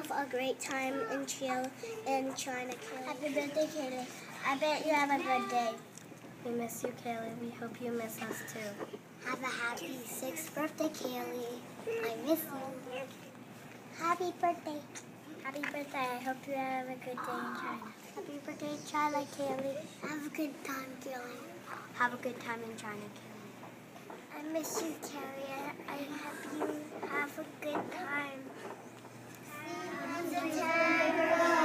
have a great time in China, Caleigh. Happy birthday, Caleigh. I bet you have a good day. We miss you, Caleigh. We hope you miss us too. Have a happy 6th birthday, Caleigh. I miss you. Happy birthday. Happy birthday. I hope you have a good day in China. Happy birthday, China, Caleigh. Have a good time, Caleigh. Have a good time in China, Caleigh. I miss you, Caleigh. I hope you have a good time.